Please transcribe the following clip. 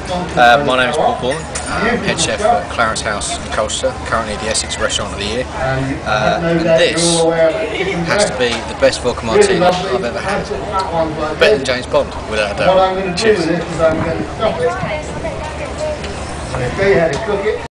My name is Paul Bourne, head chef at Clarence House in Colchester, currently the Essex Restaurant of the Year. And this has to be the best vodka martini I've ever had. Better than James Bond, without a doubt. Cheers.